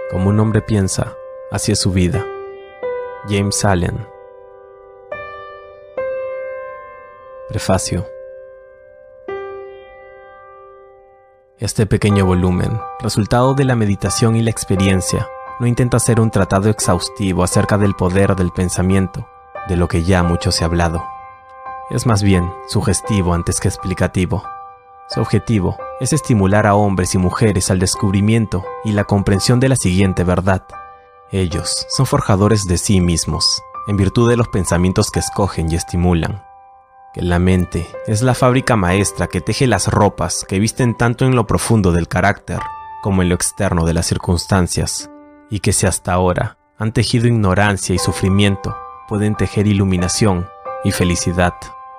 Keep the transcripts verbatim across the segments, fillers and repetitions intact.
Como un hombre piensa, así es su vida. James Allen. Prefacio. Este pequeño volumen, resultado de la meditación y la experiencia, no intenta ser un tratado exhaustivo acerca del poder del pensamiento, de lo que ya mucho se ha hablado. Es más bien sugestivo antes que explicativo. Su objetivo es estimular a hombres y mujeres al descubrimiento y la comprensión de la siguiente verdad. Ellos son forjadores de sí mismos, en virtud de los pensamientos que escogen y estimulan. Que la mente es la fábrica maestra que teje las ropas que visten tanto en lo profundo del carácter como en lo externo de las circunstancias, y que si hasta ahora han tejido ignorancia y sufrimiento, pueden tejer iluminación y felicidad.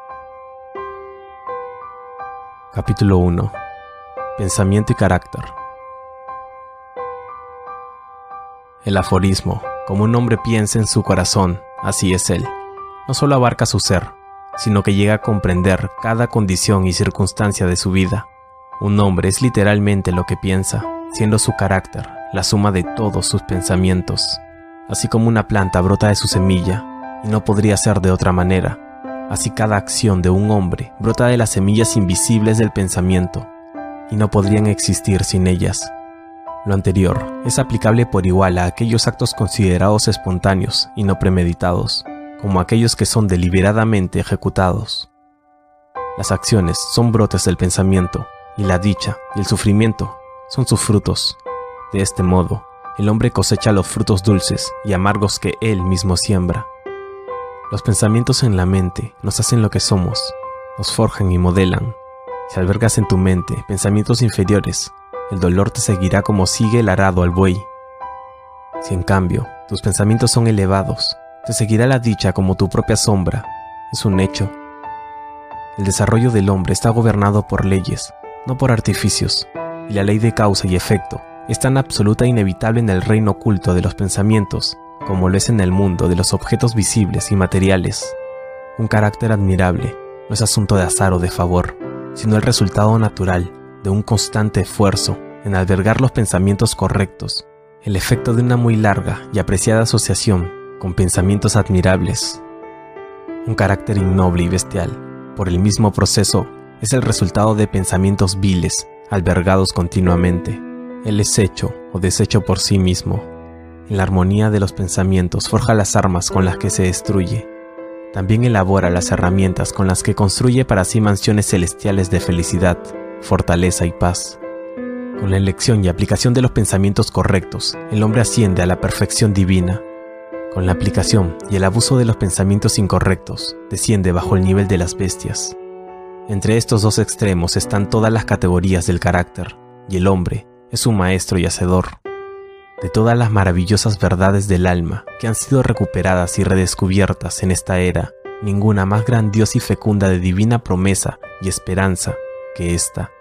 Capítulo uno. Pensamiento y carácter. El aforismo, como un hombre piensa en su corazón, así es él, no solo abarca su ser, sino que llega a comprender cada condición y circunstancia de su vida. Un hombre es literalmente lo que piensa, siendo su carácter la suma de todos sus pensamientos. Así como una planta brota de su semilla, y no podría ser de otra manera, así cada acción de un hombre brota de las semillas invisibles del pensamiento, y no podrían existir sin ellas. Lo anterior es aplicable por igual a aquellos actos considerados espontáneos y no premeditados, como aquellos que son deliberadamente ejecutados. Las acciones son brotes del pensamiento, y la dicha y el sufrimiento son sus frutos. De este modo, el hombre cosecha los frutos dulces y amargos que él mismo siembra. Los pensamientos en la mente nos hacen lo que somos, nos forjan y modelan. Si albergas en tu mente pensamientos inferiores, el dolor te seguirá como sigue el arado al buey. Si en cambio tus pensamientos son elevados, te seguirá la dicha como tu propia sombra. Es un hecho. El desarrollo del hombre está gobernado por leyes, no por artificios, y la ley de causa y efecto es tan absoluta e inevitable en el reino oculto de los pensamientos, como lo es en el mundo de los objetos visibles y materiales. Un carácter admirable no es asunto de azar o de favor, sino el resultado natural de un constante esfuerzo en albergar los pensamientos correctos, el efecto de una muy larga y apreciada asociación con pensamientos admirables. Un carácter innoble y bestial, por el mismo proceso, es el resultado de pensamientos viles, albergados continuamente. Él es hecho o deshecho por sí mismo. En la armonía de los pensamientos forja las armas con las que se destruye. También elabora las herramientas con las que construye para sí mansiones celestiales de felicidad, fortaleza y paz. Con la elección y aplicación de los pensamientos correctos, el hombre asciende a la perfección divina. Con la aplicación y el abuso de los pensamientos incorrectos, desciende bajo el nivel de las bestias. Entre estos dos extremos están todas las categorías del carácter, y el hombre es un maestro y hacedor. De todas las maravillosas verdades del alma que han sido recuperadas y redescubiertas en esta era, ninguna más grandiosa y fecunda de divina promesa y esperanza que esta.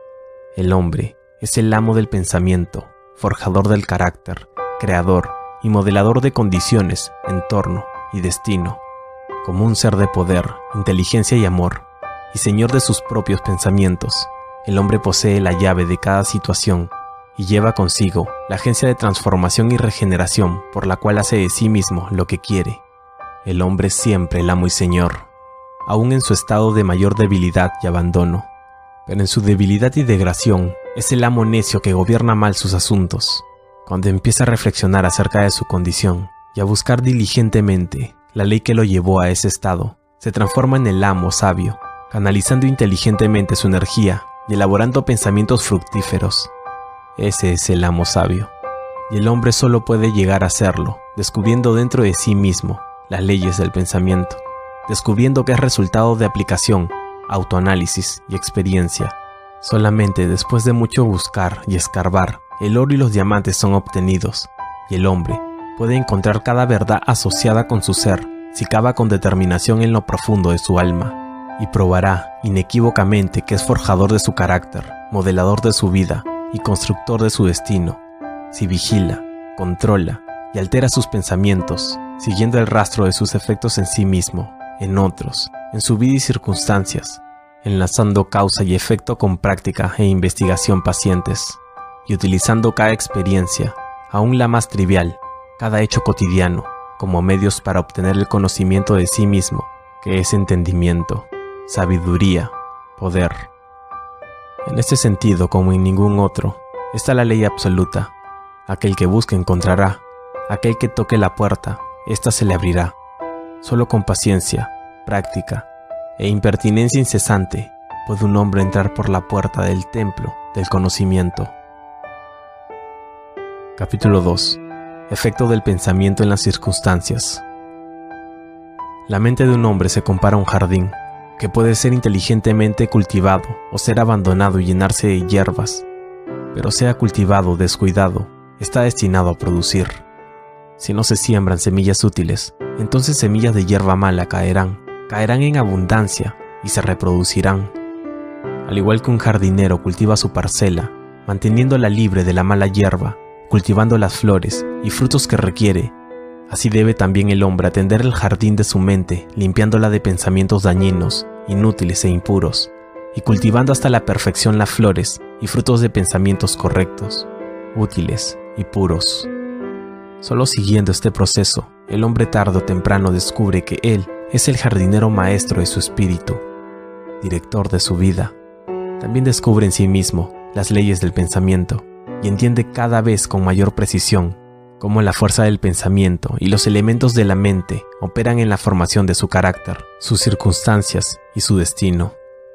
El hombre es el amo del pensamiento, forjador del carácter, creador y modelador de condiciones, entorno y destino. Como un ser de poder, inteligencia y amor, y señor de sus propios pensamientos, el hombre posee la llave de cada situación y lleva consigo la agencia de transformación y regeneración por la cual hace de sí mismo lo que quiere. El hombre es siempre el amo y señor, aún en su estado de mayor debilidad y abandono. Pero en su debilidad y degradación es el amo necio que gobierna mal sus asuntos. Cuando empieza a reflexionar acerca de su condición y a buscar diligentemente la ley que lo llevó a ese estado, se transforma en el amo sabio, canalizando inteligentemente su energía y elaborando pensamientos fructíferos. Ese es el amo sabio, y el hombre solo puede llegar a serlo, descubriendo dentro de sí mismo las leyes del pensamiento, descubriendo que es resultado de aplicación, autoanálisis y experiencia. Solamente después de mucho buscar y escarbar, el oro y los diamantes son obtenidos, y el hombre puede encontrar cada verdad asociada con su ser si cava con determinación en lo profundo de su alma, y probará inequívocamente que es forjador de su carácter, modelador de su vida y constructor de su destino, si vigila, controla y altera sus pensamientos, siguiendo el rastro de sus efectos en sí mismo, en otros, en su vida y circunstancias, enlazando causa y efecto con práctica e investigación pacientes, y utilizando cada experiencia, aún la más trivial, cada hecho cotidiano, como medios para obtener el conocimiento de sí mismo, que es entendimiento, sabiduría, poder. En este sentido, como en ningún otro, está la ley absoluta. Aquel que busque encontrará, aquel que toque la puerta, ésta se le abrirá. Solo con paciencia, práctica e impertinencia incesante puede un hombre entrar por la puerta del templo del conocimiento. Capítulo dos. Efecto del pensamiento en las circunstancias. La mente de un hombre se compara a un jardín, que puede ser inteligentemente cultivado o ser abandonado y llenarse de hierbas, pero sea cultivado o descuidado, está destinado a producir. Si no se siembran semillas útiles, entonces semillas de hierba mala caerán, caerán en abundancia y se reproducirán. Al igual que un jardinero cultiva su parcela, manteniéndola libre de la mala hierba, cultivando las flores y frutos que requiere, así debe también el hombre atender el jardín de su mente, limpiándola de pensamientos dañinos, inútiles e impuros, y cultivando hasta la perfección las flores y frutos de pensamientos correctos, útiles y puros. Solo siguiendo este proceso, el hombre tarde o temprano descubre que él es el jardinero maestro de su espíritu, director de su vida. También descubre en sí mismo las leyes del pensamiento y entiende cada vez con mayor precisión cómo la fuerza del pensamiento y los elementos de la mente operan en la formación de su carácter, sus circunstancias y su destino.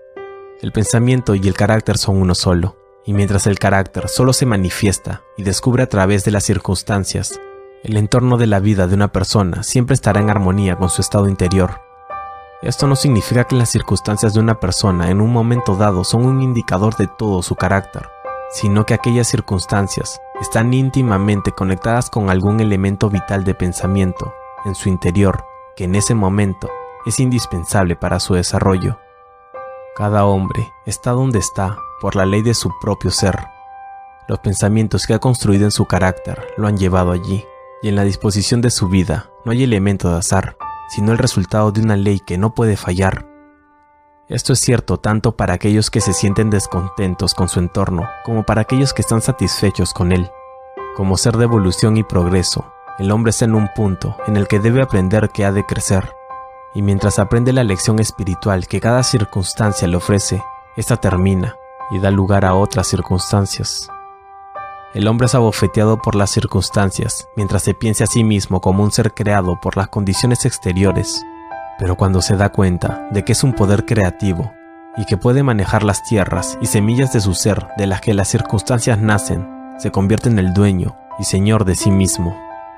El pensamiento y el carácter son uno solo, y mientras el carácter solo se manifiesta y descubre a través de las circunstancias, el entorno de la vida de una persona siempre estará en armonía con su estado interior. Esto no significa que las circunstancias de una persona en un momento dado son un indicador de todo su carácter, sino que aquellas circunstancias están íntimamente conectadas con algún elemento vital de pensamiento en su interior que en ese momento es indispensable para su desarrollo. Cada hombre está donde está por la ley de su propio ser. Los pensamientos que ha construido en su carácter lo han llevado allí, y en la disposición de su vida no hay elemento de azar, sino el resultado de una ley que no puede fallar. Esto es cierto tanto para aquellos que se sienten descontentos con su entorno, como para aquellos que están satisfechos con él. Como ser de evolución y progreso, el hombre está en un punto en el que debe aprender que ha de crecer, y mientras aprende la lección espiritual que cada circunstancia le ofrece, esta termina y da lugar a otras circunstancias. El hombre es abofeteado por las circunstancias mientras se piensa a sí mismo como un ser creado por las condiciones exteriores, pero cuando se da cuenta de que es un poder creativo y que puede manejar las tierras y semillas de su ser de las que las circunstancias nacen, se convierte en el dueño y señor de sí mismo.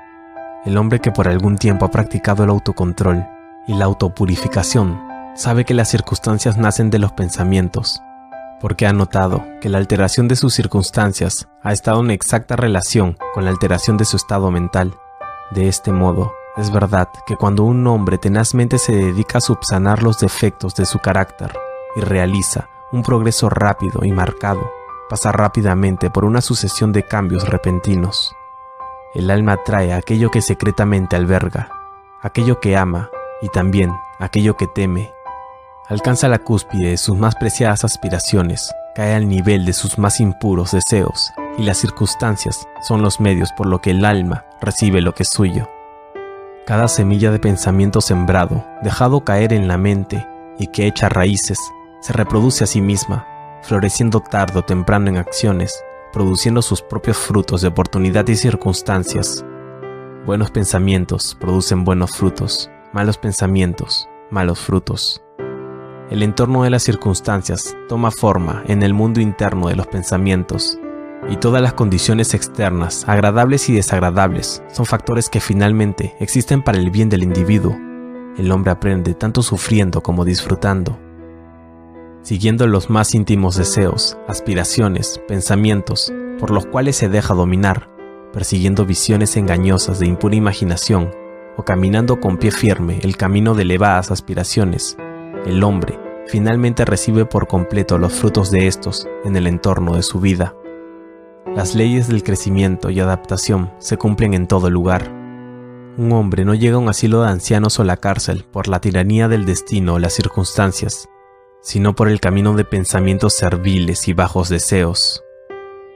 El hombre que por algún tiempo ha practicado el autocontrol y la autopurificación sabe que las circunstancias nacen de los pensamientos, porque ha notado que la alteración de sus circunstancias ha estado en exacta relación con la alteración de su estado mental. De este modo, es verdad que cuando un hombre tenazmente se dedica a subsanar los defectos de su carácter y realiza un progreso rápido y marcado, pasa rápidamente por una sucesión de cambios repentinos. El alma atrae aquello que secretamente alberga, aquello que ama y también aquello que teme. Alcanza la cúspide de sus más preciadas aspiraciones, cae al nivel de sus más impuros deseos, y las circunstancias son los medios por lo que el alma recibe lo que es suyo. Cada semilla de pensamiento sembrado, dejado caer en la mente y que echa raíces, se reproduce a sí misma, floreciendo tarde o temprano en acciones, produciendo sus propios frutos de oportunidad y circunstancias. Buenos pensamientos producen buenos frutos, malos pensamientos, malos frutos. El entorno de las circunstancias toma forma en el mundo interno de los pensamientos, y todas las condiciones externas, agradables y desagradables, son factores que finalmente existen para el bien del individuo. El hombre aprende tanto sufriendo como disfrutando. Siguiendo los más íntimos deseos, aspiraciones, pensamientos, por los cuales se deja dominar, persiguiendo visiones engañosas de impura imaginación, o caminando con pie firme el camino de elevadas aspiraciones, el hombre finalmente recibe por completo los frutos de estos en el entorno de su vida. Las leyes del crecimiento y adaptación se cumplen en todo lugar. Un hombre no llega a un asilo de ancianos o la cárcel por la tiranía del destino o las circunstancias, sino por el camino de pensamientos serviles y bajos deseos.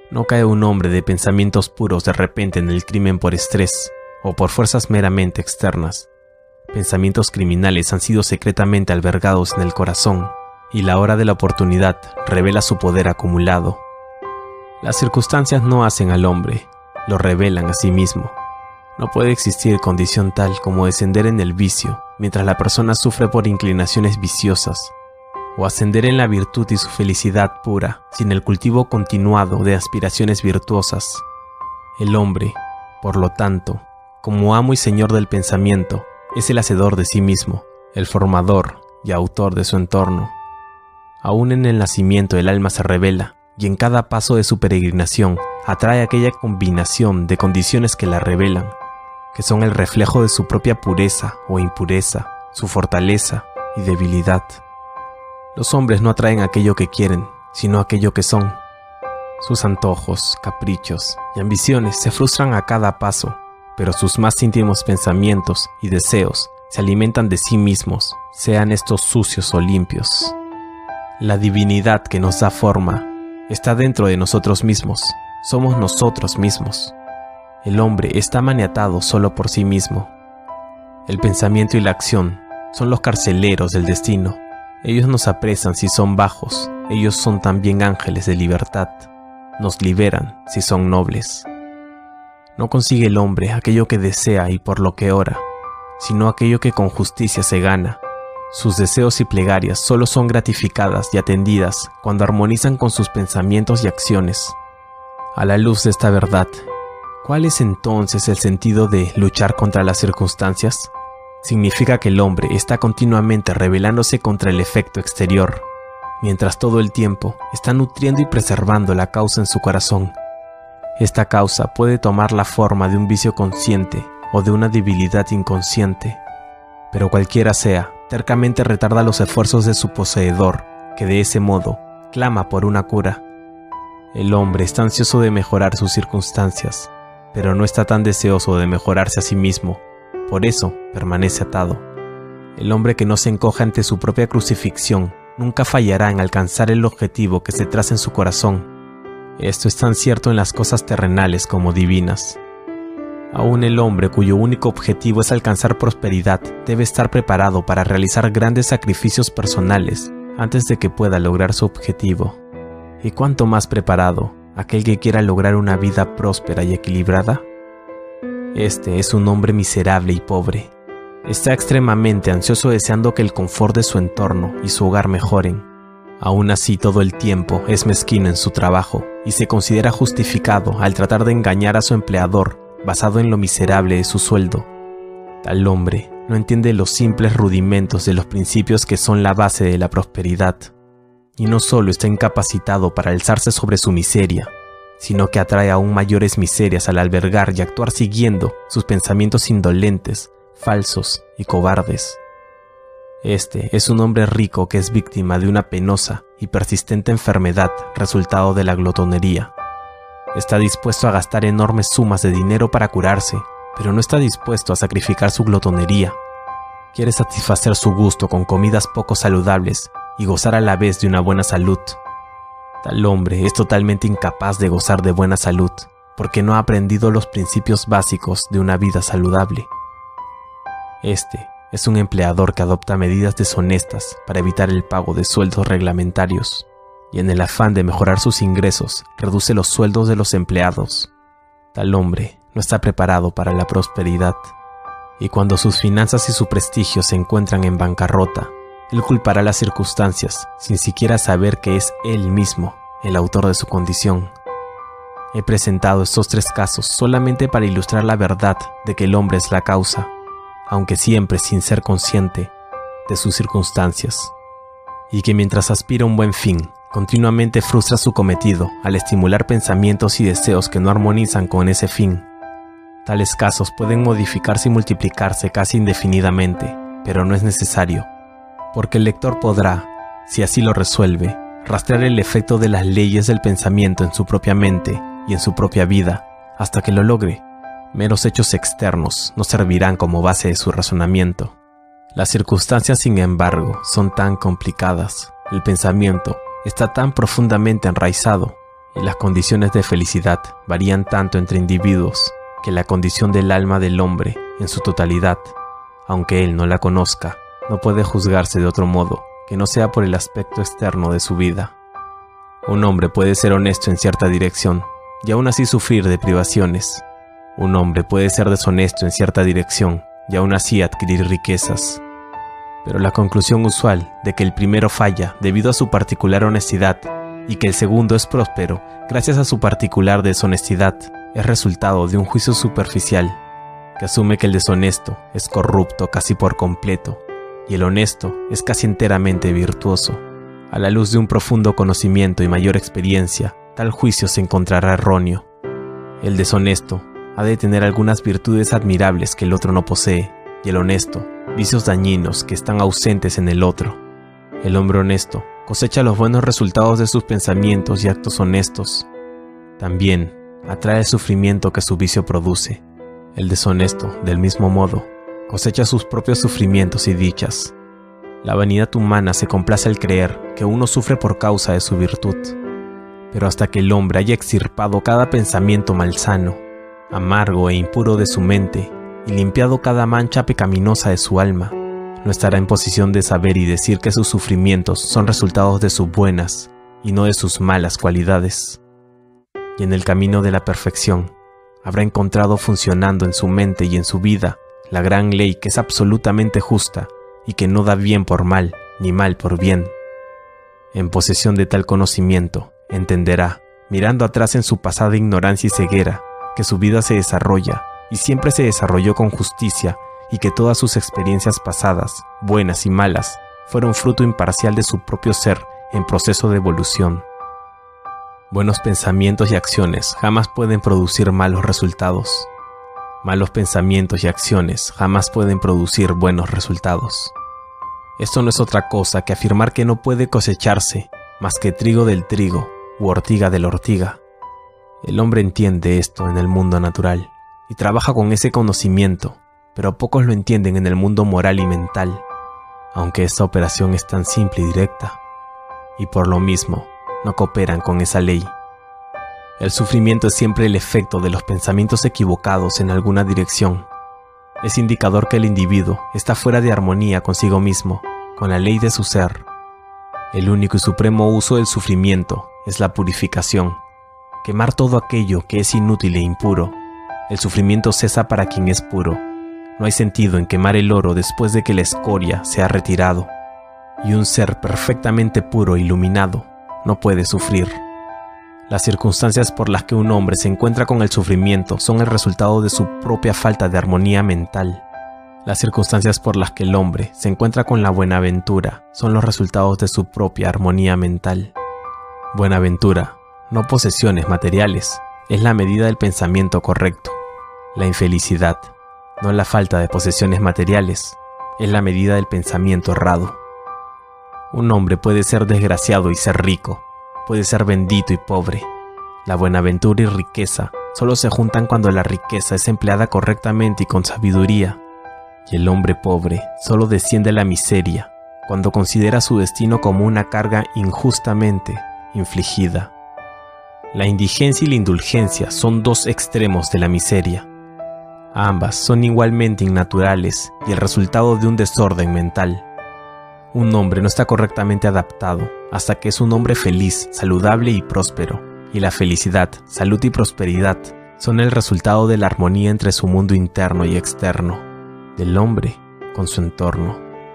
No cae un hombre de pensamientos puros de repente en el crimen por estrés o por fuerzas meramente externas. Pensamientos criminales han sido secretamente albergados en el corazón y la hora de la oportunidad revela su poder acumulado. Las circunstancias no hacen al hombre, lo revelan a sí mismo. No puede existir condición tal como descender en el vicio mientras la persona sufre por inclinaciones viciosas, o ascender en la virtud y su felicidad pura sin el cultivo continuado de aspiraciones virtuosas. El hombre, por lo tanto, como amo y señor del pensamiento, es el hacedor de sí mismo, el formador y autor de su entorno. Aún en el nacimiento el alma se revela, y en cada paso de su peregrinación atrae aquella combinación de condiciones que la revelan, que son el reflejo de su propia pureza o impureza, su fortaleza y debilidad. Los hombres no atraen aquello que quieren, sino aquello que son. Sus antojos, caprichos y ambiciones se frustran a cada paso, pero sus más íntimos pensamientos y deseos se alimentan de sí mismos, sean estos sucios o limpios. La divinidad que nos da forma está dentro de nosotros mismos, somos nosotros mismos. El hombre está maniatado solo por sí mismo. El pensamiento y la acción son los carceleros del destino. Ellos nos apresan si son bajos, ellos son también ángeles de libertad. Nos liberan si son nobles. No consigue el hombre aquello que desea y por lo que ora, sino aquello que con justicia se gana. Sus deseos y plegarias solo son gratificadas y atendidas cuando armonizan con sus pensamientos y acciones. A la luz de esta verdad, ¿cuál es entonces el sentido de luchar contra las circunstancias? Significa que el hombre está continuamente rebelándose contra el efecto exterior, mientras todo el tiempo está nutriendo y preservando la causa en su corazón. Esta causa puede tomar la forma de un vicio consciente o de una debilidad inconsciente, pero cualquiera sea, tercamente retarda los esfuerzos de su poseedor, que de ese modo clama por una cura. El hombre está ansioso de mejorar sus circunstancias, pero no está tan deseoso de mejorarse a sí mismo. Por eso permanece atado. El hombre que no se encoja ante su propia crucifixión nunca fallará en alcanzar el objetivo que se traza en su corazón. Esto es tan cierto en las cosas terrenales como divinas. Aún el hombre cuyo único objetivo es alcanzar prosperidad debe estar preparado para realizar grandes sacrificios personales antes de que pueda lograr su objetivo. ¿Y cuánto más preparado aquel que quiera lograr una vida próspera y equilibrada? Este es un hombre miserable y pobre. Está extremadamente ansioso deseando que el confort de su entorno y su hogar mejoren. Aún así, todo el tiempo es mezquino en su trabajo y se considera justificado al tratar de engañar a su empleador basado en lo miserable de su sueldo. Tal hombre no entiende los simples rudimentos de los principios que son la base de la prosperidad. Y no solo está incapacitado para alzarse sobre su miseria, sino que atrae aún mayores miserias al albergar y actuar siguiendo sus pensamientos indolentes, falsos y cobardes. Este es un hombre rico que es víctima de una penosa y persistente enfermedad resultado de la glotonería. Está dispuesto a gastar enormes sumas de dinero para curarse, pero no está dispuesto a sacrificar su glotonería. Quiere satisfacer su gusto con comidas poco saludables y gozar a la vez de una buena salud. Tal hombre es totalmente incapaz de gozar de buena salud, porque no ha aprendido los principios básicos de una vida saludable. Este es un empleador que adopta medidas deshonestas para evitar el pago de sueldos reglamentarios, y en el afán de mejorar sus ingresos, reduce los sueldos de los empleados. Tal hombre no está preparado para la prosperidad, y cuando sus finanzas y su prestigio se encuentran en bancarrota, él culpará las circunstancias sin siquiera saber que es él mismo el autor de su condición. He presentado estos tres casos solamente para ilustrar la verdad de que el hombre es la causa, aunque siempre sin ser consciente de sus circunstancias, y que mientras aspira a un buen fin, continuamente frustra su cometido al estimular pensamientos y deseos que no armonizan con ese fin. Tales casos pueden modificarse y multiplicarse casi indefinidamente, pero no es necesario, porque el lector podrá, si así lo resuelve, rastrear el efecto de las leyes del pensamiento en su propia mente y en su propia vida, hasta que lo logre. Meros hechos externos no servirán como base de su razonamiento. Las circunstancias, sin embargo, son tan complicadas, el pensamiento está tan profundamente enraizado, y las condiciones de felicidad varían tanto entre individuos que la condición del alma del hombre en su totalidad, aunque él no la conozca, no puede juzgarse de otro modo que no sea por el aspecto externo de su vida. Un hombre puede ser honesto en cierta dirección y aún así sufrir de privaciones. Un hombre puede ser deshonesto en cierta dirección y aún así adquirir riquezas. Pero la conclusión usual de que el primero falla debido a su particular honestidad y que el segundo es próspero gracias a su particular deshonestidad es resultado de un juicio superficial que asume que el deshonesto es corrupto casi por completo y el honesto es casi enteramente virtuoso. A la luz de un profundo conocimiento y mayor experiencia, tal juicio se encontrará erróneo. El deshonesto ha de tener algunas virtudes admirables que el otro no posee, y el honesto, vicios dañinos que están ausentes en el otro. El hombre honesto cosecha los buenos resultados de sus pensamientos y actos honestos. También atrae el sufrimiento que su vicio produce. El deshonesto, del mismo modo, cosecha sus propios sufrimientos y dichas. La vanidad humana se complace al creer que uno sufre por causa de su virtud. Pero hasta que el hombre haya extirpado cada pensamiento malsano, amargo e impuro de su mente, y limpiado cada mancha pecaminosa de su alma, no estará en posición de saber y decir que sus sufrimientos son resultados de sus buenas y no de sus malas cualidades. Y en el camino de la perfección, habrá encontrado funcionando en su mente y en su vida la gran ley que es absolutamente justa y que no da bien por mal ni mal por bien. En posesión de tal conocimiento, entenderá, mirando atrás en su pasada ignorancia y ceguera, que su vida se desarrolla y siempre se desarrolló con justicia y que todas sus experiencias pasadas, buenas y malas, fueron fruto imparcial de su propio ser en proceso de evolución. Buenos pensamientos y acciones jamás pueden producir malos resultados. Malos pensamientos y acciones jamás pueden producir buenos resultados. Esto no es otra cosa que afirmar que no puede cosecharse más que trigo del trigo u ortiga de la ortiga. El hombre entiende esto en el mundo natural y trabaja con ese conocimiento, pero pocos lo entienden en el mundo moral y mental, aunque esta operación es tan simple y directa, y por lo mismo no cooperan con esa ley. El sufrimiento es siempre el efecto de los pensamientos equivocados en alguna dirección. Es indicador que el individuo está fuera de armonía consigo mismo, con la ley de su ser. El único y supremo uso del sufrimiento es la purificación. Quemar todo aquello que es inútil e impuro. El sufrimiento cesa para quien es puro. No hay sentido en quemar el oro después de que la escoria se ha retirado. Y un ser perfectamente puro e iluminado no puede sufrir. Las circunstancias por las que un hombre se encuentra con el sufrimiento son el resultado de su propia falta de armonía mental. Las circunstancias por las que el hombre se encuentra con la buenaventura son los resultados de su propia armonía mental. Buenaventura, no posesiones materiales, es la medida del pensamiento correcto. La infelicidad, no la falta de posesiones materiales, es la medida del pensamiento errado. Un hombre puede ser desgraciado y ser rico, puede ser bendito y pobre. La buenaventura y riqueza solo se juntan cuando la riqueza es empleada correctamente y con sabiduría. Y el hombre pobre solo desciende a la miseria cuando considera su destino como una carga injustamente infligida. La indigencia y la indulgencia son dos extremos de la miseria. Ambas son igualmente innaturales y el resultado de un desorden mental. Un hombre no está correctamente adaptado hasta que es un hombre feliz, saludable y próspero, y la felicidad, salud y prosperidad son el resultado de la armonía entre su mundo interno y externo, del hombre con su entorno.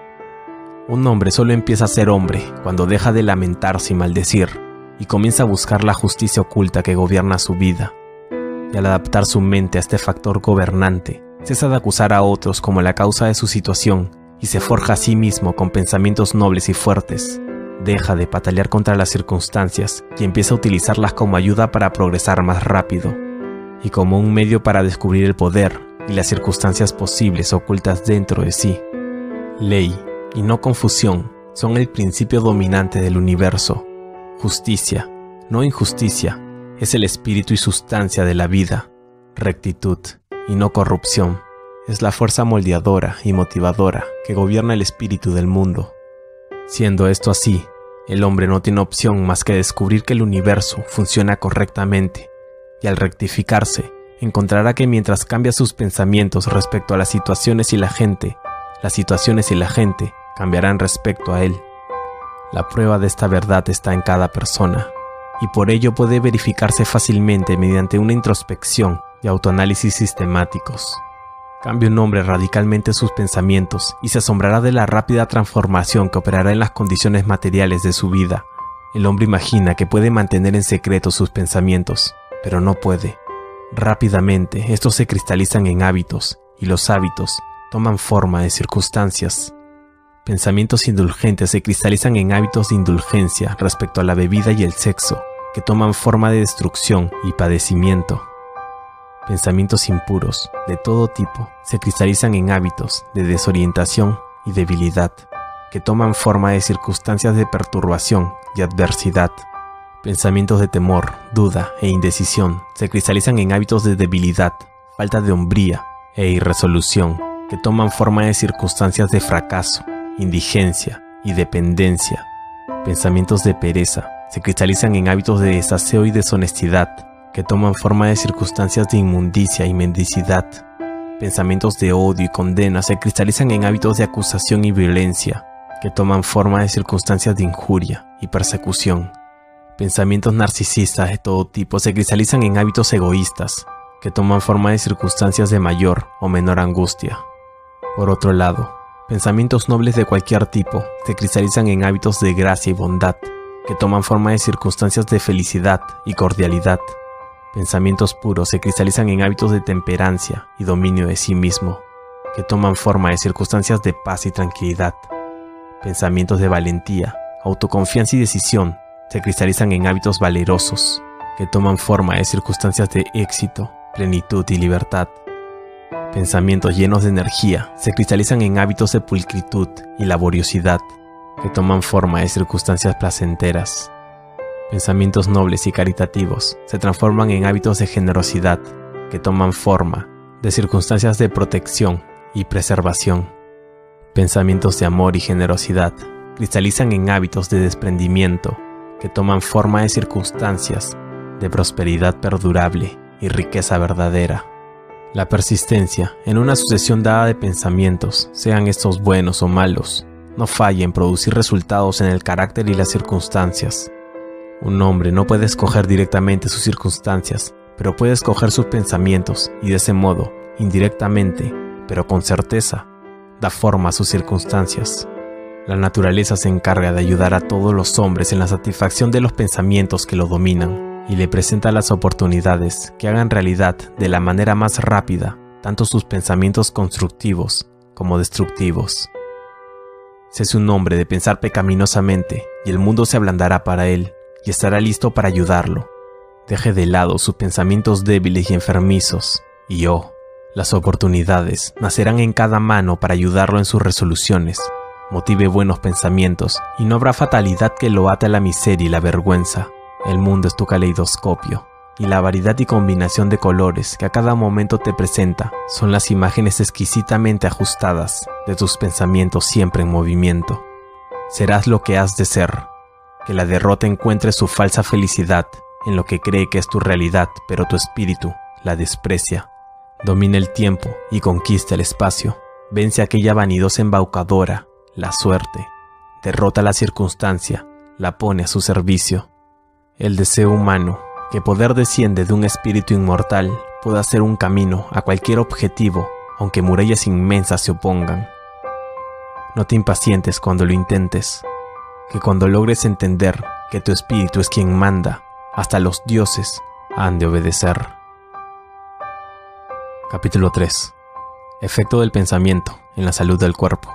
Un hombre solo empieza a ser hombre cuando deja de lamentarse y maldecir, y comienza a buscar la justicia oculta que gobierna su vida. Y al adaptar su mente a este factor gobernante, cesa de acusar a otros como la causa de su situación y se forja a sí mismo con pensamientos nobles y fuertes. Deja de patalear contra las circunstancias y empieza a utilizarlas como ayuda para progresar más rápido y como un medio para descubrir el poder y las circunstancias posibles ocultas dentro de sí. Ley y no confusión son el principio dominante del universo. Justicia, no injusticia, es el espíritu y sustancia de la vida. Rectitud y no corrupción es la fuerza moldeadora y motivadora que gobierna el espíritu del mundo. Siendo esto así, El hombre no tiene opción más que descubrir que el universo funciona correctamente, y al rectificarse, encontrará que mientras cambia sus pensamientos respecto a las situaciones y la gente, las situaciones y la gente cambiarán respecto a él. La prueba de esta verdad está en cada persona, y por ello puede verificarse fácilmente mediante una introspección y autoanálisis sistemáticos. Cambie un hombre radicalmente sus pensamientos y se asombrará de la rápida transformación que operará en las condiciones materiales de su vida. El hombre imagina que puede mantener en secreto sus pensamientos, pero no puede. Rápidamente, estos se cristalizan en hábitos, y los hábitos toman forma de circunstancias. Pensamientos indulgentes se cristalizan en hábitos de indulgencia respecto a la bebida y el sexo, que toman forma de destrucción y padecimiento. Pensamientos impuros, de todo tipo, se cristalizan en hábitos de desorientación y debilidad, que toman forma de circunstancias de perturbación y adversidad. Pensamientos de temor, duda e indecisión se cristalizan en hábitos de debilidad, falta de hombría e irresolución, que toman forma de circunstancias de fracaso, indigencia y dependencia. Pensamientos de pereza se cristalizan en hábitos de desaseo y deshonestidad, que toman forma de circunstancias de inmundicia y mendicidad. Pensamientos de odio y condena se cristalizan en hábitos de acusación y violencia, que toman forma de circunstancias de injuria y persecución. Pensamientos narcisistas de todo tipo se cristalizan en hábitos egoístas, que toman forma de circunstancias de mayor o menor angustia. Por otro lado, pensamientos nobles de cualquier tipo se cristalizan en hábitos de gracia y bondad, que toman forma de circunstancias de felicidad y cordialidad. Pensamientos puros se cristalizan en hábitos de temperancia y dominio de sí mismo, que toman forma de circunstancias de paz y tranquilidad. Pensamientos de valentía, autoconfianza y decisión se cristalizan en hábitos valerosos, que toman forma de circunstancias de éxito, plenitud y libertad. Pensamientos llenos de energía se cristalizan en hábitos de pulcritud y laboriosidad, que toman forma de circunstancias placenteras. Pensamientos nobles y caritativos se transforman en hábitos de generosidad, que toman forma de circunstancias de protección y preservación. Pensamientos de amor y generosidad cristalizan en hábitos de desprendimiento, que toman forma de circunstancias de prosperidad perdurable y riqueza verdadera. La persistencia en una sucesión dada de pensamientos, sean estos buenos o malos, no falla en producir resultados en el carácter y las circunstancias. Un hombre no puede escoger directamente sus circunstancias, pero puede escoger sus pensamientos y de ese modo, indirectamente, pero con certeza, da forma a sus circunstancias. La naturaleza se encarga de ayudar a todos los hombres en la satisfacción de los pensamientos que lo dominan y le presenta las oportunidades que hagan realidad de la manera más rápida tanto sus pensamientos constructivos como destructivos. Sé un hombre de pensar pecaminosamente y el mundo se ablandará para él y estará listo para ayudarlo. Deje de lado sus pensamientos débiles y enfermizos, y oh, las oportunidades nacerán en cada mano para ayudarlo en sus resoluciones. Motive buenos pensamientos, y no habrá fatalidad que lo ate a la miseria y la vergüenza. El mundo es tu caleidoscopio, y la variedad y combinación de colores que a cada momento te presenta son las imágenes exquisitamente ajustadas de tus pensamientos siempre en movimiento. Serás lo que has de ser. Que la derrota encuentre su falsa felicidad en lo que cree que es tu realidad, pero tu espíritu la desprecia. Domina el tiempo y conquista el espacio. Vence a aquella vanidosa embaucadora, la suerte. Derrota la circunstancia, la pone a su servicio. El deseo humano, que poder desciende de un espíritu inmortal, puede hacer un camino a cualquier objetivo, aunque murallas inmensas se opongan. No te impacientes cuando lo intentes. Que cuando logres entender que tu espíritu es quien manda, hasta los dioses han de obedecer. Capítulo tres. Efecto del pensamiento en la salud del cuerpo.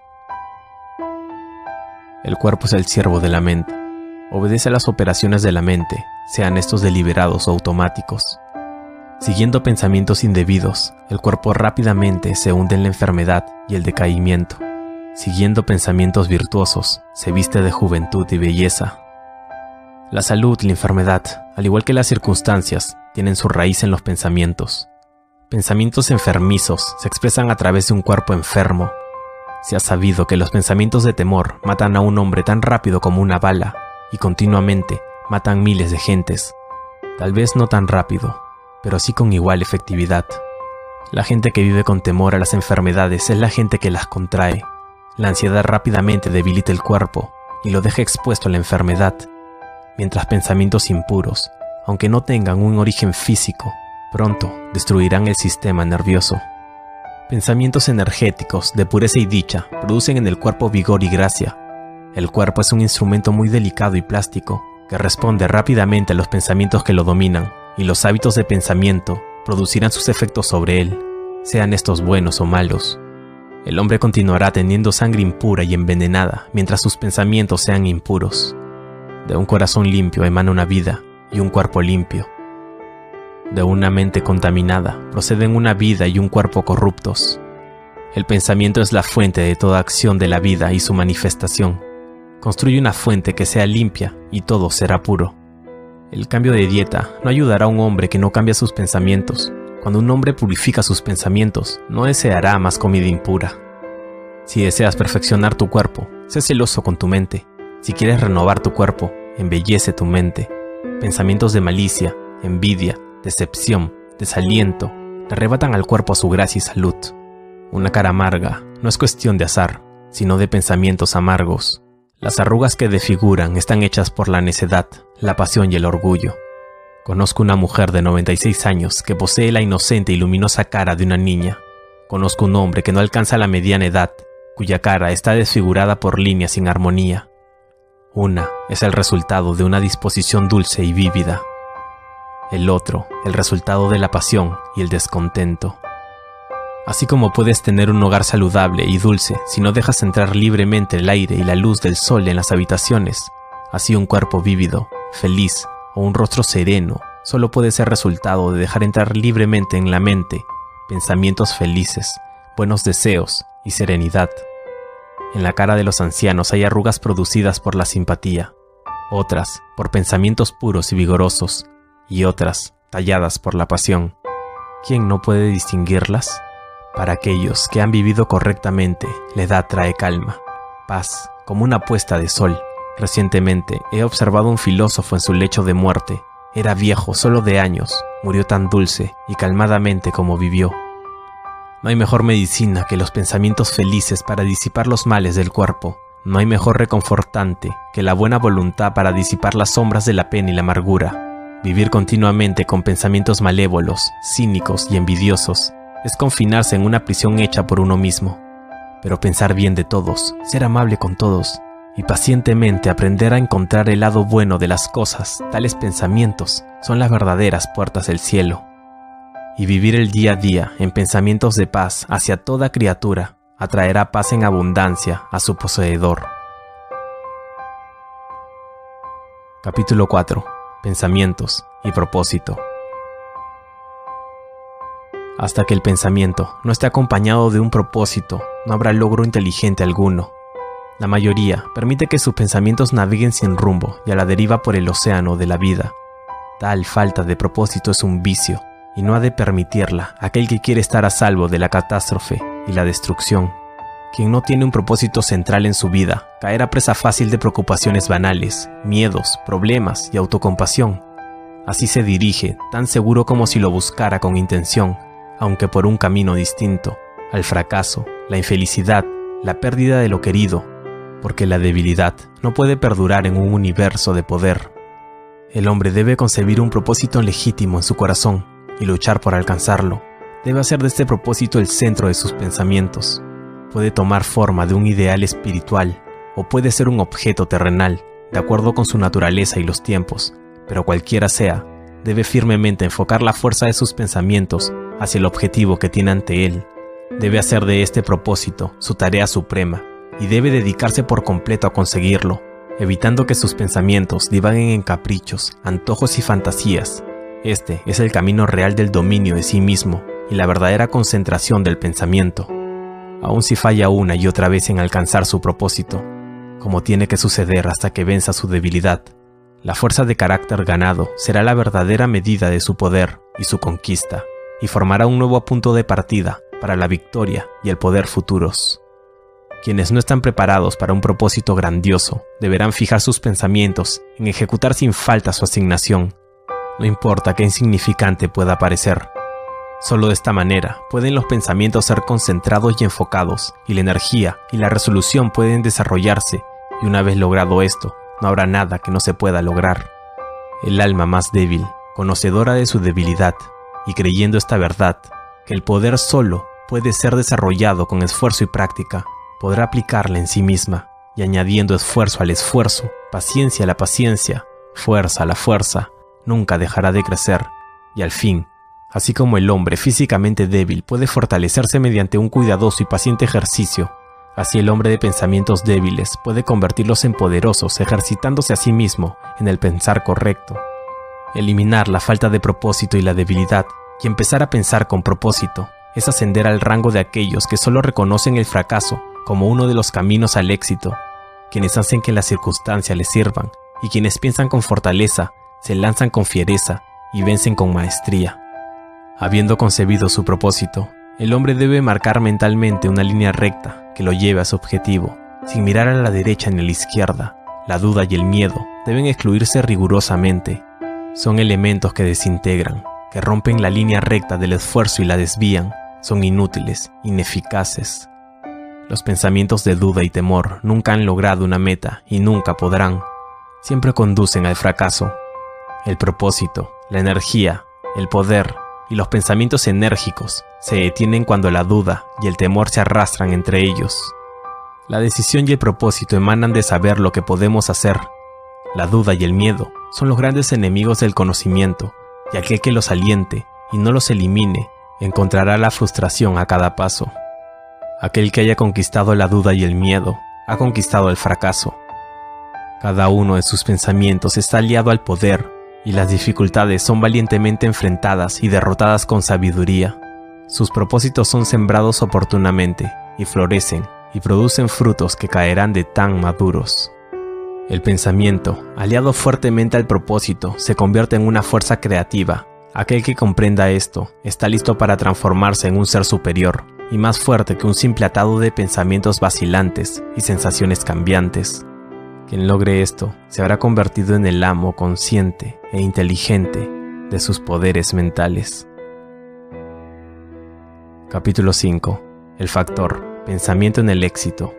El cuerpo es el siervo de la mente. Obedece a las operaciones de la mente, sean estos deliberados o automáticos. Siguiendo pensamientos indebidos, el cuerpo rápidamente se hunde en la enfermedad y el decaimiento. Siguiendo pensamientos virtuosos, se viste de juventud y belleza. La salud y la enfermedad, al igual que las circunstancias, tienen su raíz en los pensamientos. Pensamientos enfermizos se expresan a través de un cuerpo enfermo. Se ha sabido que los pensamientos de temor matan a un hombre tan rápido como una bala y continuamente matan miles de gentes. Tal vez no tan rápido, pero sí con igual efectividad. La gente que vive con temor a las enfermedades es la gente que las contrae. La ansiedad rápidamente debilita el cuerpo y lo deja expuesto a la enfermedad, mientras pensamientos impuros, aunque no tengan un origen físico, pronto destruirán el sistema nervioso. Pensamientos energéticos de pureza y dicha producen en el cuerpo vigor y gracia. El cuerpo es un instrumento muy delicado y plástico que responde rápidamente a los pensamientos que lo dominan, y los hábitos de pensamiento producirán sus efectos sobre él, sean estos buenos o malos. El hombre continuará teniendo sangre impura y envenenada mientras sus pensamientos sean impuros. De un corazón limpio emana una vida y un cuerpo limpio. De una mente contaminada proceden una vida y un cuerpo corruptos. El pensamiento es la fuente de toda acción de la vida y su manifestación. Construye una fuente que sea limpia y todo será puro. El cambio de dieta no ayudará a un hombre que no cambia sus pensamientos. Cuando un hombre purifica sus pensamientos, no deseará más comida impura. Si deseas perfeccionar tu cuerpo, sé celoso con tu mente. Si quieres renovar tu cuerpo, embellece tu mente. Pensamientos de malicia, envidia, decepción, desaliento, le arrebatan al cuerpo su gracia y salud. Una cara amarga no es cuestión de azar, sino de pensamientos amargos. Las arrugas que desfiguran están hechas por la necedad, la pasión y el orgullo. Conozco una mujer de noventa y seis años que posee la inocente y luminosa cara de una niña. Conozco un hombre que no alcanza la mediana edad, cuya cara está desfigurada por líneas sin armonía. Una es el resultado de una disposición dulce y vívida. El otro, el resultado de la pasión y el descontento. Así como puedes tener un hogar saludable y dulce si no dejas entrar libremente el aire y la luz del sol en las habitaciones, así un cuerpo vívido, feliz o un rostro sereno solo puede ser resultado de dejar entrar libremente en la mente pensamientos felices, buenos deseos y serenidad. En la cara de los ancianos hay arrugas producidas por la simpatía, otras por pensamientos puros y vigorosos, y otras talladas por la pasión. ¿Quién no puede distinguirlas? Para aquellos que han vivido correctamente, la edad trae calma, paz, como una puesta de sol. Recientemente he observado un filósofo en su lecho de muerte. Era viejo solo de años, murió tan dulce y calmadamente como vivió. No hay mejor medicina que los pensamientos felices para disipar los males del cuerpo. No hay mejor reconfortante que la buena voluntad para disipar las sombras de la pena y la amargura. Vivir continuamente con pensamientos malévolos, cínicos y envidiosos es confinarse en una prisión hecha por uno mismo. Pero pensar bien de todos, ser amable con todos y pacientemente aprender a encontrar el lado bueno de las cosas, tales pensamientos son las verdaderas puertas del cielo. Y vivir el día a día en pensamientos de paz hacia toda criatura atraerá paz en abundancia a su poseedor. Capítulo cuatro. Pensamientos y propósito. Hasta que el pensamiento no esté acompañado de un propósito, no habrá logro inteligente alguno. La mayoría permite que sus pensamientos naveguen sin rumbo y a la deriva por el océano de la vida. Tal falta de propósito es un vicio, y no ha de permitirla aquel que quiere estar a salvo de la catástrofe y la destrucción. Quien no tiene un propósito central en su vida, caerá presa fácil de preocupaciones banales, miedos, problemas y autocompasión. Así se dirige, tan seguro como si lo buscara con intención, aunque por un camino distinto, al fracaso, la infelicidad, la pérdida de lo querido, porque la debilidad no puede perdurar en un universo de poder. El hombre debe concebir un propósito legítimo en su corazón y luchar por alcanzarlo. Debe hacer de este propósito el centro de sus pensamientos. Puede tomar forma de un ideal espiritual o puede ser un objeto terrenal, de acuerdo con su naturaleza y los tiempos, pero cualquiera sea, debe firmemente enfocar la fuerza de sus pensamientos hacia el objetivo que tiene ante él. Debe hacer de este propósito su tarea suprema y debe dedicarse por completo a conseguirlo, evitando que sus pensamientos divaguen en caprichos, antojos y fantasías. Este es el camino real del dominio de sí mismo y la verdadera concentración del pensamiento. Aun si falla una y otra vez en alcanzar su propósito, como tiene que suceder hasta que venza su debilidad, la fuerza de carácter ganado será la verdadera medida de su poder y su conquista, y formará un nuevo punto de partida para la victoria y el poder futuros. Quienes no están preparados para un propósito grandioso deberán fijar sus pensamientos en ejecutar sin falta su asignación, no importa qué insignificante pueda parecer. Solo de esta manera pueden los pensamientos ser concentrados y enfocados, y la energía y la resolución pueden desarrollarse, y una vez logrado esto, no habrá nada que no se pueda lograr. El alma más débil, conocedora de su debilidad, y creyendo esta verdad, que el poder solo puede ser desarrollado con esfuerzo y práctica, podrá aplicarla en sí misma, y añadiendo esfuerzo al esfuerzo, paciencia a la paciencia, fuerza a la fuerza, nunca dejará de crecer, y al fin, así como el hombre físicamente débil puede fortalecerse mediante un cuidadoso y paciente ejercicio, así el hombre de pensamientos débiles puede convertirlos en poderosos ejercitándose a sí mismo en el pensar correcto. Eliminar la falta de propósito y la debilidad, y empezar a pensar con propósito, es ascender al rango de aquellos que solo reconocen el fracaso como uno de los caminos al éxito, quienes hacen que las circunstancias les sirvan, y quienes piensan con fortaleza, se lanzan con fiereza y vencen con maestría. Habiendo concebido su propósito, el hombre debe marcar mentalmente una línea recta que lo lleve a su objetivo, sin mirar a la derecha ni a la izquierda. La duda y el miedo deben excluirse rigurosamente. Son elementos que desintegran, que rompen la línea recta del esfuerzo y la desvían. Son inútiles, ineficaces. Los pensamientos de duda y temor nunca han logrado una meta y nunca podrán. Siempre conducen al fracaso. El propósito, la energía, el poder y los pensamientos enérgicos se detienen cuando la duda y el temor se arrastran entre ellos. La decisión y el propósito emanan de saber lo que podemos hacer. La duda y el miedo son los grandes enemigos del conocimiento, y aquel que los aliente y no los elimine encontrará la frustración a cada paso. Aquel que haya conquistado la duda y el miedo ha conquistado el fracaso. Cada uno de sus pensamientos está aliado al poder, y las dificultades son valientemente enfrentadas y derrotadas con sabiduría. Sus propósitos son sembrados oportunamente, y florecen, y producen frutos que caerán de tan maduros. El pensamiento, aliado fuertemente al propósito, se convierte en una fuerza creativa. Aquel que comprenda esto, está listo para transformarse en un ser superior, y más fuerte que un simple atado de pensamientos vacilantes y sensaciones cambiantes. Quien logre esto se habrá convertido en el amo consciente e inteligente de sus poderes mentales. Capítulo cinco. El factor, pensamiento en el éxito.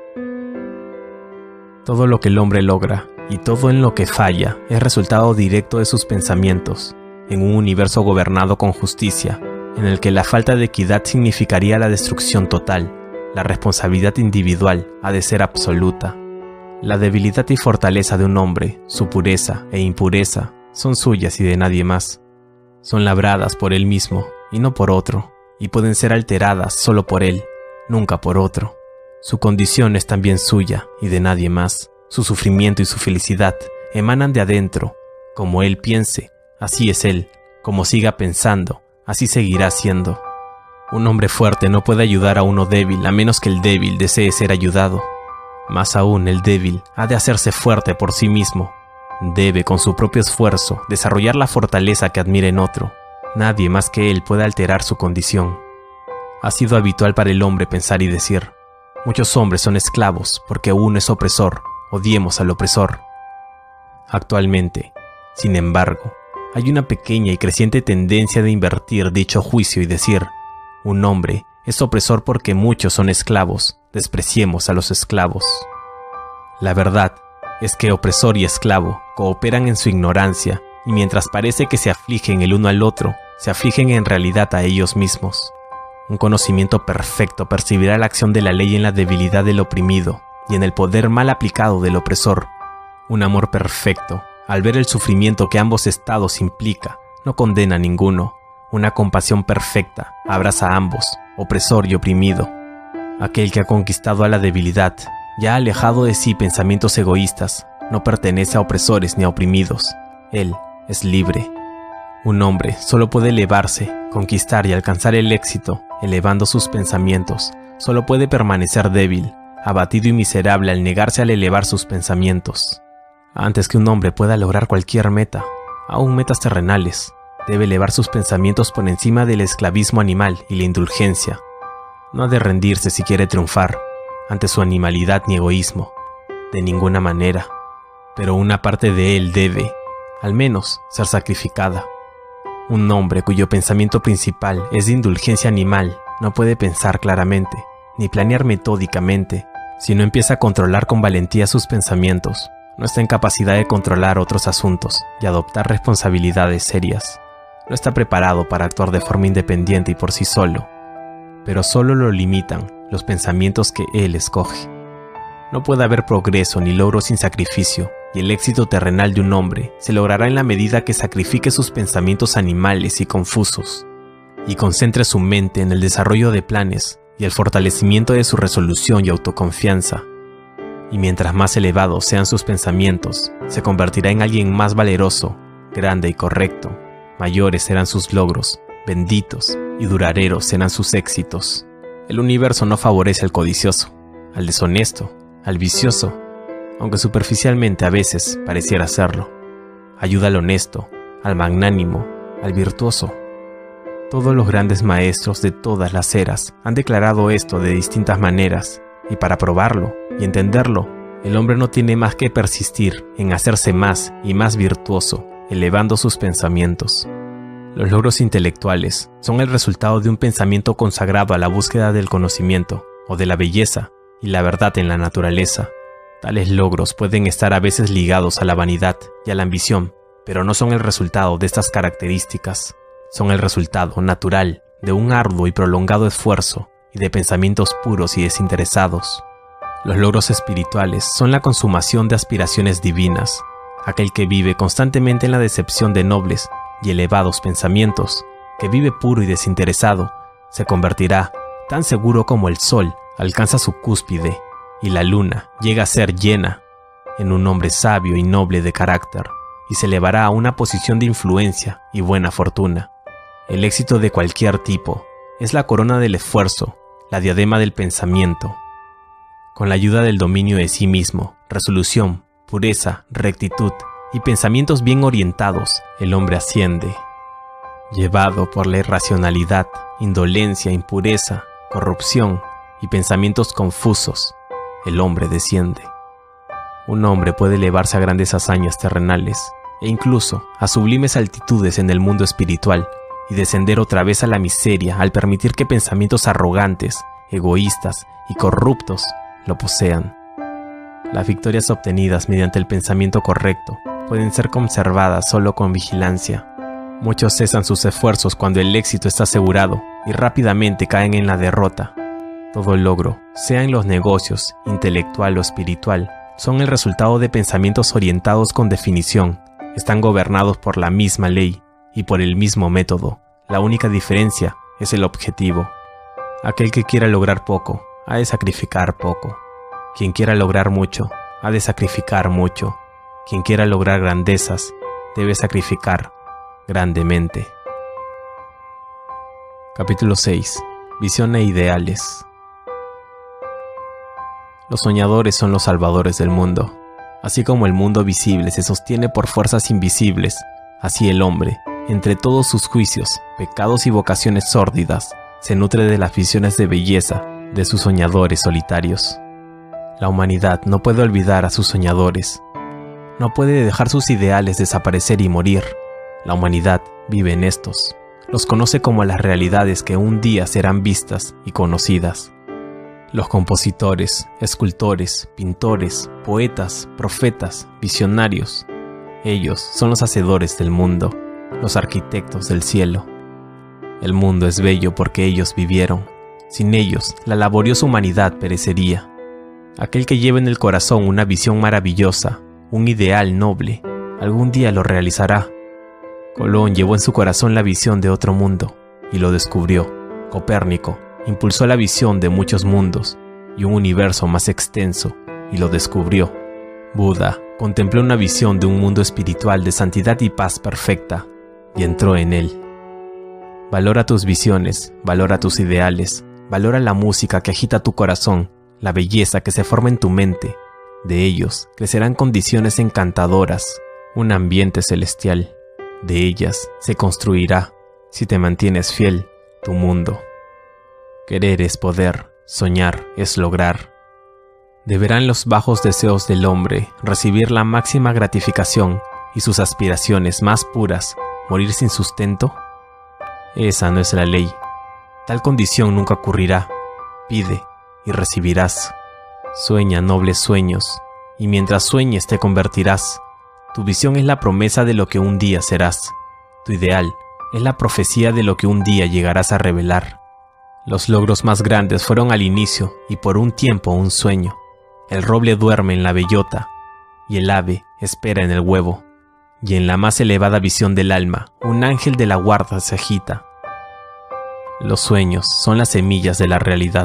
Todo lo que el hombre logra y todo en lo que falla es resultado directo de sus pensamientos, en un universo gobernado con justicia, en el que la falta de equidad significaría la destrucción total. La responsabilidad individual ha de ser absoluta. La debilidad y fortaleza de un hombre, su pureza e impureza, son suyas y de nadie más. Son labradas por él mismo y no por otro, y pueden ser alteradas solo por él, nunca por otro. Su condición es también suya y de nadie más. Su sufrimiento y su felicidad emanan de adentro. Como él piense, así es él. Como siga pensando, así seguirá siendo. Un hombre fuerte no puede ayudar a uno débil a menos que el débil desee ser ayudado. Más aún, el débil ha de hacerse fuerte por sí mismo. Debe, con su propio esfuerzo, desarrollar la fortaleza que admira en otro. Nadie más que él puede alterar su condición. Ha sido habitual para el hombre pensar y decir: muchos hombres son esclavos porque uno es opresor, odiemos al opresor. Actualmente, sin embargo, hay una pequeña y creciente tendencia de invertir dicho juicio y decir: un hombre es opresor porque muchos son esclavos, despreciemos a los esclavos. La verdad es que opresor y esclavo cooperan en su ignorancia, y mientras parece que se afligen el uno al otro, se afligen en realidad a ellos mismos. Un conocimiento perfecto percibirá la acción de la ley en la debilidad del oprimido y en el poder mal aplicado del opresor. Un amor perfecto, al ver el sufrimiento que ambos estados implica, no condena a ninguno. Una compasión perfecta abraza a ambos, opresor y oprimido. Aquel que ha conquistado a la debilidad, ya ha alejado de sí pensamientos egoístas, no pertenece a opresores ni a oprimidos. Él es libre. Un hombre solo puede elevarse, conquistar y alcanzar el éxito, elevando sus pensamientos. Solo puede permanecer débil, abatido y miserable al negarse al elevar sus pensamientos. Antes que un hombre pueda lograr cualquier meta, aún metas terrenales, debe elevar sus pensamientos por encima del esclavismo animal y la indulgencia. No ha de rendirse si quiere triunfar. ante su animalidad ni egoísmo. De ninguna manera. Pero una parte de él debe, al menos, ser sacrificada. Un hombre cuyo pensamiento principal es de indulgencia animal no puede pensar claramente, ni planear metódicamente. Si no empieza a controlar con valentía sus pensamientos, no está en capacidad de controlar otros asuntos y adoptar responsabilidades serias. No está preparado para actuar de forma independiente y por sí solo, pero solo lo limitan los pensamientos que él escoge. No puede haber progreso ni logro sin sacrificio, y el éxito terrenal de un hombre se logrará en la medida que sacrifique sus pensamientos animales y confusos, y concentre su mente en el desarrollo de planes y el fortalecimiento de su resolución y autoconfianza. Y mientras más elevados sean sus pensamientos, se convertirá en alguien más valeroso, grande y correcto. Mayores serán sus logros, benditos y duraderos serán sus éxitos. El universo no favorece al codicioso, al deshonesto, al vicioso, aunque superficialmente a veces pareciera hacerlo. Ayuda al honesto, al magnánimo, al virtuoso. Todos los grandes maestros de todas las eras han declarado esto de distintas maneras, y para probarlo y entenderlo, el hombre no tiene más que persistir en hacerse más y más virtuoso, elevando sus pensamientos. Los logros intelectuales son el resultado de un pensamiento consagrado a la búsqueda del conocimiento, o de la belleza y la verdad en la naturaleza. Tales logros pueden estar a veces ligados a la vanidad y a la ambición, pero no son el resultado de estas características. Son el resultado natural de un arduo y prolongado esfuerzo y de pensamientos puros y desinteresados. Los logros espirituales son la consumación de aspiraciones divinas. Aquel que vive constantemente en la decepción de nobles y elevados pensamientos, que vive puro y desinteresado, se convertirá, tan seguro como el sol alcanza su cúspide y la luna llega a ser llena, en un hombre sabio y noble de carácter, y se elevará a una posición de influencia y buena fortuna. El éxito de cualquier tipo es la corona del esfuerzo, la diadema del pensamiento. Con la ayuda del dominio de sí mismo, resolución, pureza, rectitud y pensamientos bien orientados, el hombre asciende. Llevado por la irracionalidad, indolencia, impureza, corrupción y pensamientos confusos, el hombre desciende. Un hombre puede elevarse a grandes hazañas terrenales e incluso a sublimes altitudes en el mundo espiritual y descender otra vez a la miseria al permitir que pensamientos arrogantes, egoístas y corruptos lo posean. Las victorias obtenidas mediante el pensamiento correcto pueden ser conservadas solo con vigilancia. Muchos cesan sus esfuerzos cuando el éxito está asegurado y rápidamente caen en la derrota. Todo logro, sea en los negocios, intelectual o espiritual, son el resultado de pensamientos orientados con definición, están gobernados por la misma ley y por el mismo método. La única diferencia es el objetivo. Aquel que quiera lograr poco, ha de sacrificar poco. Quien quiera lograr mucho, ha de sacrificar mucho. Quien quiera lograr grandezas, debe sacrificar grandemente. Capítulo seis. Visión e ideales. Los soñadores son los salvadores del mundo. Así como el mundo visible se sostiene por fuerzas invisibles, así el hombre, entre todos sus juicios, pecados y vocaciones sórdidas, se nutre de las visiones de belleza de sus soñadores solitarios. La humanidad no puede olvidar a sus soñadores. No puede dejar sus ideales desaparecer y morir. La humanidad vive en estos. Los conoce como las realidades que un día serán vistas y conocidas. Los compositores, escultores, pintores, poetas, profetas, visionarios. Ellos son los hacedores del mundo, los arquitectos del cielo. El mundo es bello porque ellos vivieron. Sin ellos, la laboriosa humanidad perecería. Aquel que lleva en el corazón una visión maravillosa, un ideal noble, algún día lo realizará. Colón llevó en su corazón la visión de otro mundo y lo descubrió. Copérnico impulsó la visión de muchos mundos y un universo más extenso y lo descubrió. Buda contempló una visión de un mundo espiritual de santidad y paz perfecta y entró en él. Valora tus visiones, valora tus ideales, valora la música que agita tu corazón, la belleza que se forma en tu mente. De ellos crecerán condiciones encantadoras, un ambiente celestial. De ellas se construirá, si te mantienes fiel, tu mundo. Querer es poder, soñar es lograr. ¿Deberán los bajos deseos del hombre recibir la máxima gratificación y sus aspiraciones más puras morir sin sustento? Esa no es la ley. Tal condición nunca ocurrirá. Pide y recibirás. Sueña nobles sueños, y mientras sueñes te convertirás. Tu visión es la promesa de lo que un día serás. Tu ideal es la profecía de lo que un día llegarás a revelar. Los logros más grandes fueron al inicio y por un tiempo un sueño. El roble duerme en la bellota, y el ave espera en el huevo. Y en la más elevada visión del alma, un ángel de la guarda se agita. Los sueños son las semillas de la realidad.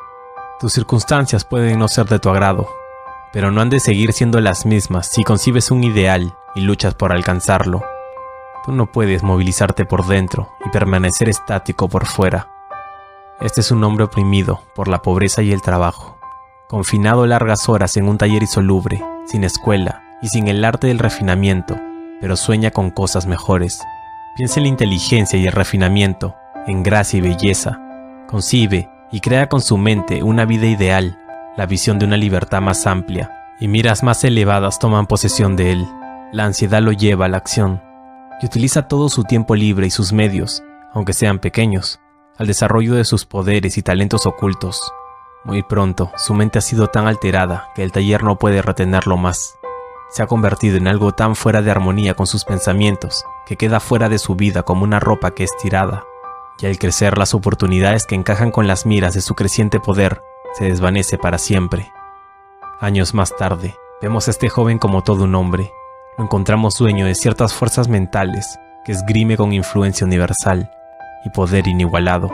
Tus circunstancias pueden no ser de tu agrado, pero no han de seguir siendo las mismas si concibes un ideal y luchas por alcanzarlo. Tú no puedes movilizarte por dentro y permanecer estático por fuera. Este es un hombre oprimido por la pobreza y el trabajo, confinado largas horas en un taller insoluble, sin escuela y sin el arte del refinamiento, pero sueña con cosas mejores. Piensa en la inteligencia y el refinamiento, en gracia y belleza. Concibe y crea con su mente una vida ideal, la visión de una libertad más amplia, y miras más elevadas toman posesión de él. La ansiedad lo lleva a la acción, y utiliza todo su tiempo libre y sus medios, aunque sean pequeños, al desarrollo de sus poderes y talentos ocultos. Muy pronto, su mente ha sido tan alterada que el taller no puede retenerlo más. Se ha convertido en algo tan fuera de armonía con sus pensamientos, que queda fuera de su vida como una ropa que es tirada. Y al crecer las oportunidades que encajan con las miras de su creciente poder, se desvanece para siempre. Años más tarde, vemos a este joven como todo un hombre. Lo encontramos dueño de ciertas fuerzas mentales que esgrime con influencia universal y poder inigualado.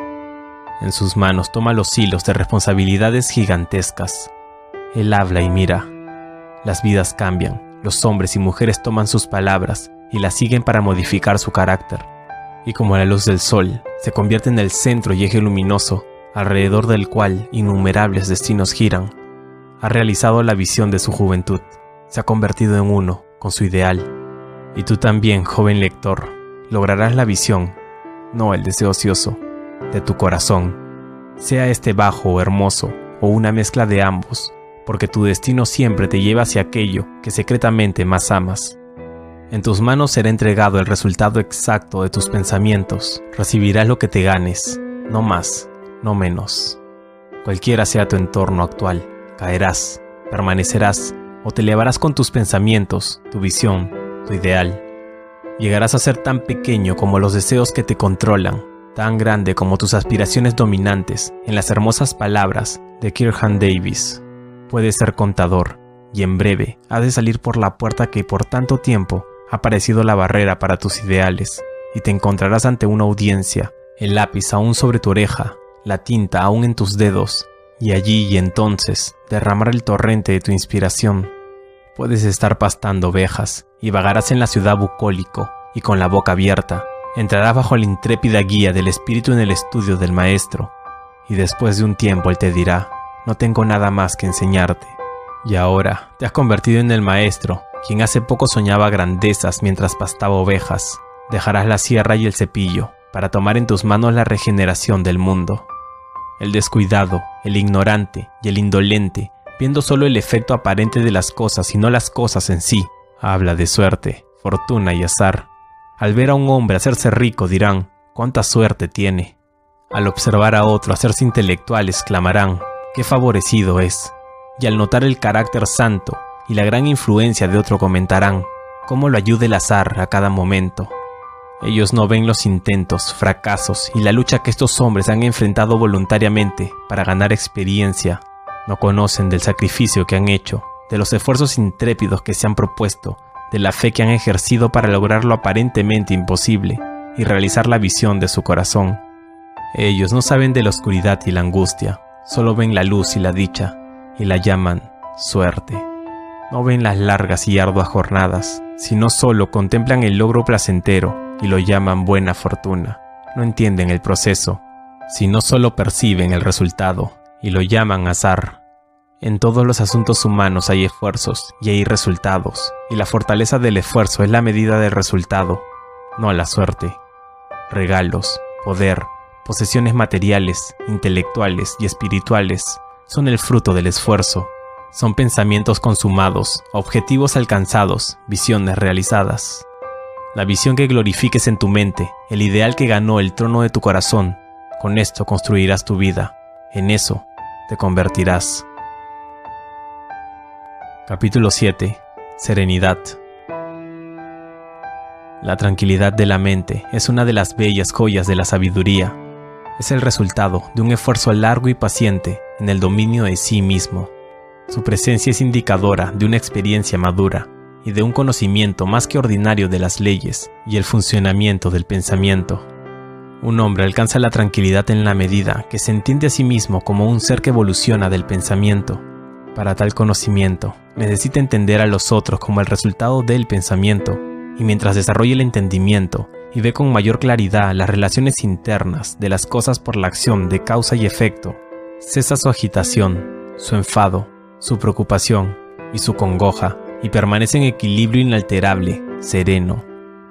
En sus manos toma los hilos de responsabilidades gigantescas. Él habla y mira. Las vidas cambian, los hombres y mujeres toman sus palabras y las siguen para modificar su carácter. Y como la luz del sol, se convierte en el centro y eje luminoso, alrededor del cual innumerables destinos giran. Ha realizado la visión de su juventud, se ha convertido en uno con su ideal. Y tú también, joven lector, lograrás la visión, no el deseo ocioso, de tu corazón. Sea este bajo o hermoso, o una mezcla de ambos, porque tu destino siempre te lleva hacia aquello que secretamente más amas. En tus manos será entregado el resultado exacto de tus pensamientos. Recibirás lo que te ganes, no más, no menos. Cualquiera sea tu entorno actual, caerás, permanecerás o te elevarás con tus pensamientos, tu visión, tu ideal. Llegarás a ser tan pequeño como los deseos que te controlan, tan grande como tus aspiraciones dominantes, en las hermosas palabras de Kirkham Davis. Puedes ser contador, y en breve has de salir por la puerta que por tanto tiempo ha parecido la barrera para tus ideales, y te encontrarás ante una audiencia, el lápiz aún sobre tu oreja, la tinta aún en tus dedos, y allí y entonces derramar el torrente de tu inspiración. Puedes estar pastando ovejas, y vagarás en la ciudad bucólico, y con la boca abierta, entrarás bajo la intrépida guía del espíritu en el estudio del maestro, y después de un tiempo él te dirá, no tengo nada más que enseñarte. Y ahora te has convertido en el maestro, quien hace poco soñaba grandezas mientras pastaba ovejas. Dejarás la sierra y el cepillo para tomar en tus manos la regeneración del mundo. El descuidado, el ignorante y el indolente, viendo solo el efecto aparente de las cosas y no las cosas en sí, habla de suerte, fortuna y azar. Al ver a un hombre hacerse rico dirán, ¿cuánta suerte tiene? Al observar a otro hacerse intelectual exclamarán, ¡qué favorecido es! Y al notar el carácter santo y la gran influencia de otro comentarán, ¿cómo lo ayuda el azar a cada momento? Ellos no ven los intentos, fracasos y la lucha que estos hombres han enfrentado voluntariamente para ganar experiencia. No conocen del sacrificio que han hecho, de los esfuerzos intrépidos que se han propuesto, de la fe que han ejercido para lograr lo aparentemente imposible y realizar la visión de su corazón. Ellos no saben de la oscuridad y la angustia, solo ven la luz y la dicha, y la llaman suerte. No ven las largas y arduas jornadas, sino solo contemplan el logro placentero y lo llaman buena fortuna. No entienden el proceso, sino solo perciben el resultado y lo llaman azar. En todos los asuntos humanos hay esfuerzos y hay resultados, y la fortaleza del esfuerzo es la medida del resultado, no la suerte. Regalos, poder, posesiones materiales, intelectuales y espirituales son el fruto del esfuerzo. Son pensamientos consumados, objetivos alcanzados, visiones realizadas. La visión que glorifiques en tu mente, el ideal que ganó el trono de tu corazón, con esto construirás tu vida, en eso te convertirás. Capítulo siete. Serenidad. La tranquilidad de la mente es una de las bellas joyas de la sabiduría. Es el resultado de un esfuerzo largo y paciente en el dominio de sí mismo. Su presencia es indicadora de una experiencia madura y de un conocimiento más que ordinario de las leyes y el funcionamiento del pensamiento. Un hombre alcanza la tranquilidad en la medida que se entiende a sí mismo como un ser que evoluciona del pensamiento. Para tal conocimiento, necesita entender a los otros como el resultado del pensamiento, y mientras desarrolla el entendimiento y ve con mayor claridad las relaciones internas de las cosas por la acción de causa y efecto, cesa su agitación, su enfado, su preocupación y su congoja, y permanece en equilibrio inalterable, sereno.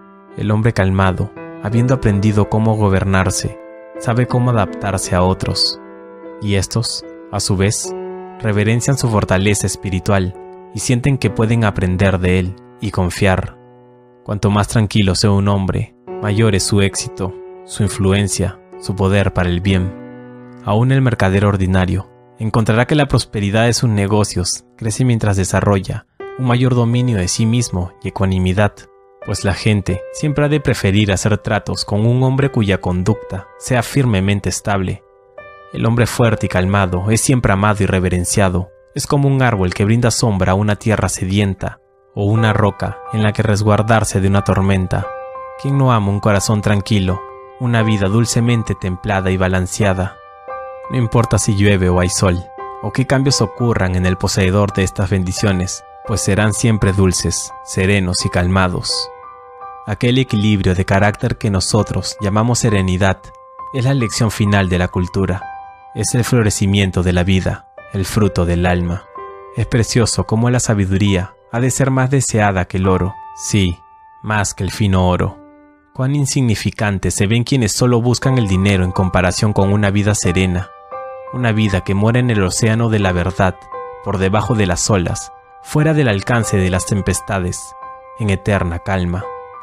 El hombre calmado, habiendo aprendido cómo gobernarse, sabe cómo adaptarse a otros, y estos, a su vez, reverencian su fortaleza espiritual y sienten que pueden aprender de él y confiar. Cuanto más tranquilo sea un hombre, mayor es su éxito, su influencia, su poder para el bien. Aún el mercader ordinario encontrará que la prosperidad de sus negocios crece mientras desarrolla un mayor dominio de sí mismo y ecuanimidad, pues la gente siempre ha de preferir hacer tratos con un hombre cuya conducta sea firmemente estable. El hombre fuerte y calmado es siempre amado y reverenciado. Es como un árbol que brinda sombra a una tierra sedienta, o una roca en la que resguardarse de una tormenta. ¿Quién no ama un corazón tranquilo, una vida dulcemente templada y balanceada? No importa si llueve o hay sol, o qué cambios ocurran en el poseedor de estas bendiciones, pues serán siempre dulces, serenos y calmados. Aquel equilibrio de carácter que nosotros llamamos serenidad es la lección final de la cultura. Es el florecimiento de la vida, el fruto del alma. Es precioso cómo la sabiduría ha de ser más deseada que el oro, sí, más que el fino oro. Cuán insignificantes se ven quienes solo buscan el dinero en comparación con una vida serena, una vida que mora en el océano de la verdad, por debajo de las olas, fuera del alcance de las tempestades, en eterna calma.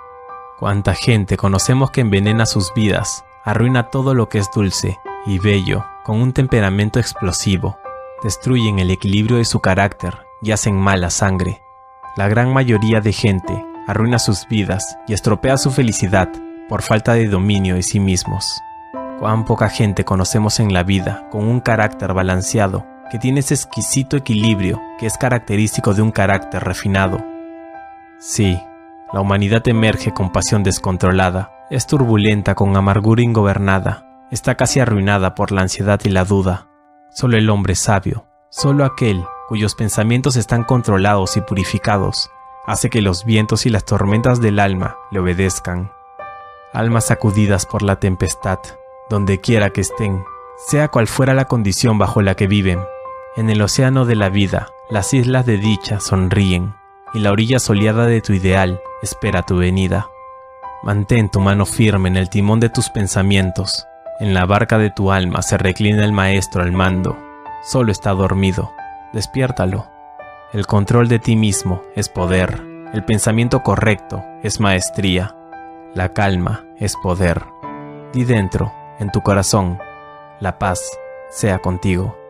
Cuánta gente conocemos que envenena sus vidas, arruina todo lo que es dulce y bello con un temperamento explosivo, destruyen el equilibrio de su carácter y hacen mala sangre. La gran mayoría de gente arruina sus vidas y estropea su felicidad por falta de dominio de sí mismos. Cuán poca gente conocemos en la vida con un carácter balanceado, que tiene ese exquisito equilibrio que es característico de un carácter refinado. Sí, la humanidad emerge con pasión descontrolada, es turbulenta con amargura ingobernada, está casi arruinada por la ansiedad y la duda. Solo el hombre sabio, solo aquel cuyos pensamientos están controlados y purificados, hace que los vientos y las tormentas del alma le obedezcan. Almas sacudidas por la tempestad, donde quiera que estén, sea cual fuera la condición bajo la que viven, en el océano de la vida, las islas de dicha sonríen, y la orilla soleada de tu ideal espera tu venida. Mantén tu mano firme en el timón de tus pensamientos. En la barca de tu alma se reclina el maestro al mando. Solo está dormido. Despiértalo. El control de ti mismo es poder. El pensamiento correcto es maestría. La calma es poder. Di dentro, en tu corazón, la paz sea contigo.